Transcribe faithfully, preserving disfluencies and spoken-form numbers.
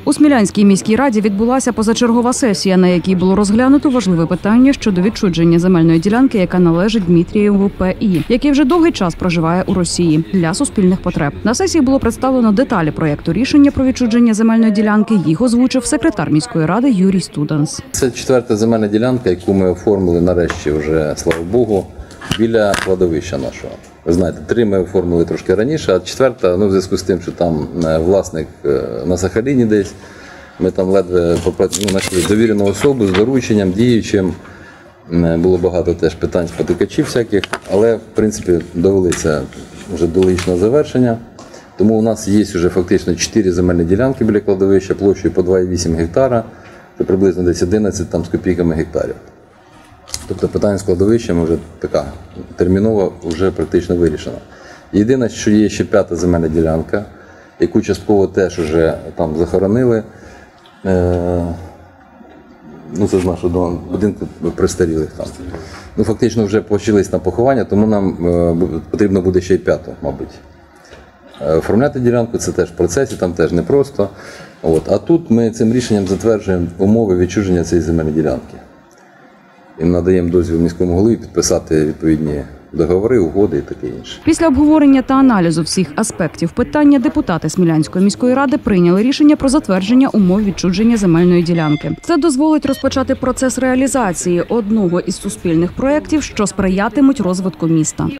У Смілянській міській раді відбулася позачергова сесія, на якій було розглянуто важливе питання щодо відчуження земельної ділянки, яка належить Дмитрієву Пе І, який вже довгий час проживає у Росії для суспільних потреб. На сесії було представлено деталі проєкту рішення про відчуження земельної ділянки. Їх озвучив секретар міської ради Юрій Студанс. Це четверта земельна ділянка, яку ми оформили нарешті вже, слава Богу, біля кладовища нашого. Ви знаєте, три ми оформили трошки раніше, а четверта, ну, в зв'язку з тим, що там власник на Сахаліні десь, ми там ледве ну, знайшли довірену особу з дорученням, діючим. Було багато теж питань спотикачів всяких, але, в принципі, довелися вже до логічного завершення. Тому у нас є вже фактично чотири земельні ділянки біля кладовища, площею по два цілих вісім гектара, це приблизно десь одинадцять там, з копійками гектарів. Тобто питання з кладовищем вже така термінова, вже практично вирішена. Єдине, що є ще п'ята земельна ділянка, яку частково теж вже там захоронили. Е ну, це з нашого будинку престарілих там. Ну, фактично вже почались на поховання, тому нам е потрібно буде ще й п'яту, мабуть. Оформляти ділянку – це теж в процесі, там теж непросто. От. А тут ми цим рішенням затверджуємо умови відчуження цієї земельної ділянки. І надаємо дозвіл міському голові підписати відповідні договори, угоди і таке інше. Після обговорення та аналізу всіх аспектів питання депутати Смілянської міської ради прийняли рішення про затвердження умов відчуження земельної ділянки. Це дозволить розпочати процес реалізації одного із суспільних проєктів, що сприятимуть розвитку міста.